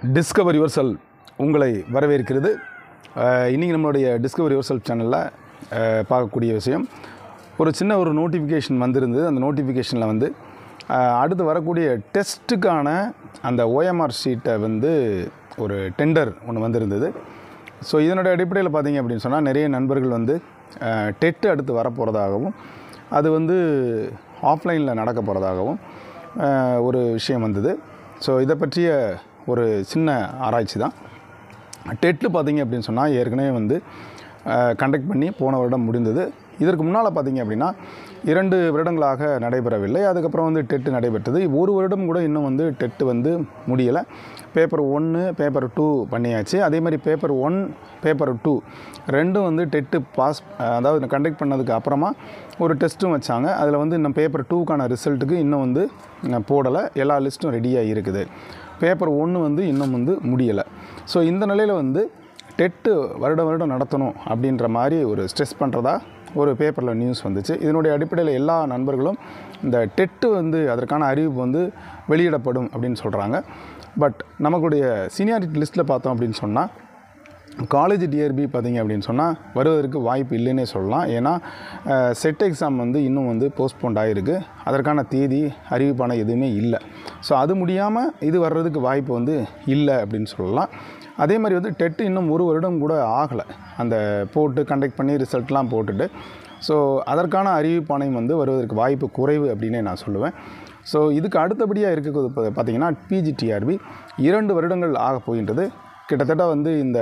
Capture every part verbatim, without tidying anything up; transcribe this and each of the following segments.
Discover your self உங்களை வரவேற்கிறது. இன்றைக்கி நம்மளுடைய டிஸ்கவர் யுவர் செல்ஃப் சேனலில் பார்க்கக்கூடிய விஷயம், ஒரு சின்ன ஒரு நோட்டிஃபிகேஷன் வந்திருந்தது. அந்த நோட்டிஃபிகேஷனில் வந்து அடுத்து வரக்கூடிய டெஸ்ட்டுக்கான அந்த ஓஎம்ஆர் ஷீட்டை வந்து ஒரு டெண்டர் ஒன்று வந்திருந்தது. ஸோ இதனுடைய அடிப்படையில் பார்த்திங்க அப்படின்னு சொன்னால் நிறைய நண்பர்கள் வந்து டெட்டு அடுத்து வரப்போகிறதாகவும் அது வந்து ஆஃப்லைனில் நடக்க போகிறதாகவும் ஒரு விஷயம் வந்தது. ஸோ இதை பற்றிய ஒரு சின்ன ஆராய்ச்சி தான். டெட்டு பார்த்திங்க அப்படின்னு சொன்னால் ஏற்கனவே வந்து கண்டக்ட் பண்ணி போன வருடம் முடிந்தது. இதற்கு முன்னால் பார்த்திங்க அப்படின்னா இரண்டு வருடங்களாக நடைபெறவில்லை. அதுக்கப்புறம் வந்து டெட்டு நடைபெற்றது. ஒரு வருடம் கூட இன்னும் வந்து டெட்டு வந்து முடியலை. பேப்பர் ஒன்று பேப்பர் டூ பண்ணியாச்சு. அதே மாதிரி பேப்பர் ஒன் பேப்பர் டூ ரெண்டும் வந்து டெட்டு பாஸ், அதாவது கண்டக்ட் பண்ணதுக்கு அப்புறமா ஒரு டெஸ்ட்டும் வச்சாங்க. அதில் வந்து இன்னும் பேப்பர் டூக்கான ரிசல்ட்டுக்கு இன்னும் வந்து போடலை. எல்லா லிஸ்ட்டும் ரெடியாக இருக்குது. பேப்பர் ஒன்று வந்து இன்னும் வந்து முடியலை. ஸோ இந்த நிலையில் வந்து டெட்டு வருடம் வருடம் நடத்தணும் அப்படின்ற மாதிரி ஒரு ஸ்ட்ரெஸ் பண்ணுறதா ஒரு பேப்பரில் நியூஸ் வந்துச்சு. இதனுடைய அடிப்படையில் எல்லா நண்பர்களும் இந்த டெட்டு வந்து அதற்கான அறிவிப்பு வந்து வெளியிடப்படும் அப்படின்னு சொல்கிறாங்க. பட் நமக்குடைய சீனியாரிட்டி லிஸ்ட்டில் பார்த்தோம் அப்படின்னு சொன்னால் காலேஜ் டிஆர்பி பார்த்திங்க அப்படின்னு சொன்னால் வருவதற்கு வாய்ப்பு இல்லைன்னே சொல்லலாம். ஏன்னா செட் எக்ஸாம் வந்து இன்னும் வந்து போஸ்ட்போண்ட் ஆகிருக்கு. அதற்கான தேதி அறிவிப்பான எதுவுமே இல்லை. ஸோ அது முடியாமல் இது வர்றதுக்கு வாய்ப்பு வந்து இல்லை அப்படின்னு சொல்லலாம். அதே மாதிரி வந்து டெட்டு இன்னும் ஒரு வருடம் கூட ஆகலை. அந்த போட்டு கண்டக்ட் பண்ணி ரிசல்ட்லாம் போட்டுட்டு ஸோ அதற்கான அறிவிப்பானையும் வந்து வருவதற்கு வாய்ப்பு குறைவு அப்படின்னே நான் சொல்லுவேன். ஸோ இதுக்கு அடுத்தபடியாக இருக்கிறது பார்த்திங்கன்னா பிஜிடிஆர்பி இரண்டு வருடங்கள் ஆக போகின்றது. கிட்டத்தட்ட வந்து இந்த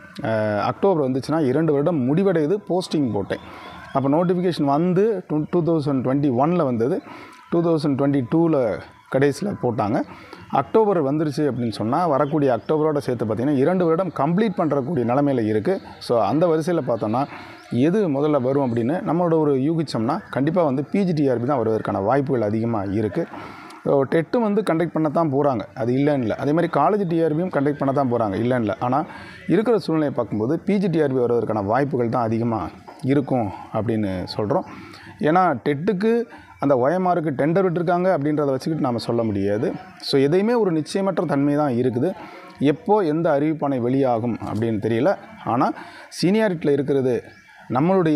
அக்டோபர் வந்துச்சுன்னா இரண்டு வருடம் முடிவடையுது. போஸ்டிங் போட்டேன். அப்போ நோட்டிஃபிகேஷன் வந்து டூ டூ தௌசண்ட் டுவெண்ட்டி ஒனில் வந்தது. டூ தௌசண்ட் டுவெண்ட்டி டூவில் கடைசியில் போட்டாங்க. அக்டோபர் வந்துருச்சு அப்படின்னு சொன்னால் வரக்கூடிய அக்டோபரோட சேர்த்து பார்த்திங்கன்னா இரண்டு வருடம் கம்ப்ளீட் பண்ணுறக்கூடிய நிலமையில் இருக்குது. ஸோ அந்த வரிசையில் பார்த்தோன்னா எது முதல்ல வரும் அப்படின்னு நம்மளோட ஒரு யூகிச்சோம்னா கண்டிப்பாக வந்து பிஜிடிஆர்பி தான் வருவதற்கான வாய்ப்புகள் அதிகமாக இருக்குது. ஸோ டெட்டும் வந்து கண்டக்ட் பண்ண தான் போகிறாங்க, அது இல்லைன்னு இல்லை. அதே மாதிரி காலேஜ் டிஆர்பியும் கண்டக்ட் பண்ண தான் போகிறாங்க, இல்லைன்னு இல்லை. ஆனால் இருக்கிற சூழ்நிலையை பார்க்கும்போது பிஜிடிஆர்பி வருவதற்கான வாய்ப்புகள் தான் அதிகமாக இருக்கும் அப்படின்னு சொல்கிறோம். ஏன்னா டெட்டுக்கு அந்த ஓஎம்ஆருக்கு டெண்டர் விட்டுருக்காங்க அப்படின்றத வச்சுக்கிட்டு நாம் சொல்ல முடியாது. ஸோ எதையுமே ஒரு நிச்சயமற்ற தன்மை தான் இருக்குது. எப்போ எந்த அறிவிப்பானை வெளியாகும் அப்படின்னு தெரியல. ஆனால் சீனியாரிட்டியில் இருக்கிறது நம்மளுடைய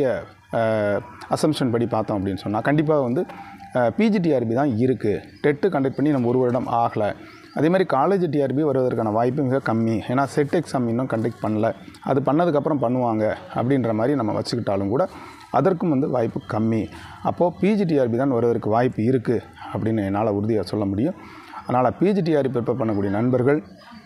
அசம்ஷன் படி பார்த்தோம் அப்படின்னு சொன்னால் கண்டிப்பாக வந்து பிஜிடிஆர்பி தான் இருக்குது. டெட்டு கண்டக்ட் பண்ணி நம்ம ஒரு வருடம் ஆகலை. அதே மாதிரி காலேஜ் டிஆர்பி வருவதற்கான வாய்ப்பு மிக கம்மி. ஏன்னா செட் எக்ஸாம் இன்னும் கண்டக்ட் பண்ணல, அது பண்ணதுக்கப்புறம் பண்ணுவாங்க அப்படின்ற மாதிரி நம்ம வச்சுக்கிட்டாலும் கூட அதற்கும் வந்து வாய்ப்பு கம்மி. அப்போது பிஜிடிஆர்பி தான் வருவதற்கு வாய்ப்பு இருக்குது அப்படின்னு என்னால் உறுதியாக சொல்ல முடியும். அதனால் பிஜிடிஆர்பி ப்ரிப்பேர் பண்ணக்கூடிய நண்பர்கள்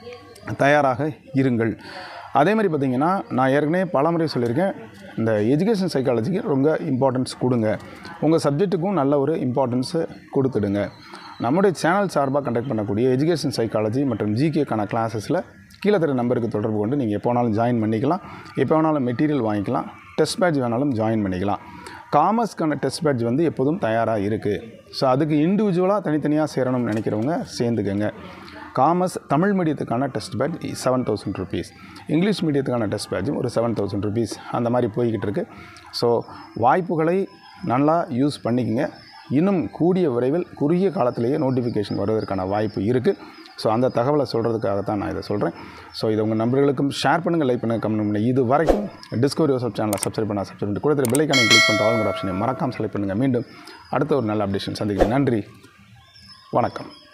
தயாராக இருங்கள். அதே மாதிரி பார்த்திங்கன்னா நான் ஏற்கனவே பல முறை சொல்லியிருக்கேன், இந்த எஜுகேஷன் சைக்காலஜிக்கு ரொம்ப இம்பார்ட்டன்ஸ் கொடுங்க. உங்கள் சப்ஜெக்ட்டுக்கும் நல்ல ஒரு இம்பார்ட்டன்ஸு கொடுத்துடுங்க. நம்முடைய சேனல் சார்பாக கண்டக்ட் பண்ணக்கூடிய எஜுகேஷன் சைக்காலஜி மற்றும் ஜிகேக்கான கிளாஸஸில் கீழே தர நம்பருக்கு தொடர்பு கொண்டு நீங்கள் எப்போ வேணாலும் ஜாயின் பண்ணிக்கலாம். எப்போ வேணாலும் மெட்டீரியல் வாங்கிக்கலாம். டெஸ்ட் பேட்ச் வேணாலும் ஜாயின் பண்ணிக்கலாம். காமர்ஸ்க்கான டெஸ்ட் பேட்ச் வந்து எப்போதும் தயாராக இருக்குது. ஸோ அதுக்கு இண்டிவிஜுவலாக தனித்தனியாக சேரணும்னு நினைக்கிறவங்க சேர்ந்துக்கங்க. காமர்ஸ் தமிழ் மீடியத்துக்கான test batch seven thousand rupees, English மீடியத்துக்கான டெஸ்ட் பேட்சும் ஒரு செவன் தௌசண்ட் ருபீஸ் அந்த மாதிரி போய்கிட்டு இருக்குது. ஸோ வாய்ப்புகளை நல்லா யூஸ் பண்ணிக்கங்க. இன்னும் கூடிய விரைவில் குறுகிய காலத்திலேயே நோட்டிஃபிகேஷன் வருவதற்கான வாய்ப்பு இருக்குது. ஸோ அந்த தகவலை சொல்கிறதுக்காகத்தான் நான் இதை சொல்கிறேன். ஸோ இதை உங்கள் நண்பர்களுக்கும் ஷேர் பண்ணுங்கள், லைக் பண்ணுங்கள், கமெண்ட் பண்ணுங்கள். இது வரைக்கும் டிஸ்கவர் யுவர் செல்ஃப் சேனலை சப்ஸ்கிரைப் பண்ணால் சப்ஸ்கிரைப் பண்ணி கூட பெல் ஐகானை கிளிக் பண்ணுற ஆளுங்கிற ஆப்ஷனை மறக்காமல் செலக்ட் பண்ணுங்கள். மீண்டும் அடுத்த ஒரு நல்ல அப்டேஷன் சந்திக்கிறேன். நன்றி, வணக்கம்.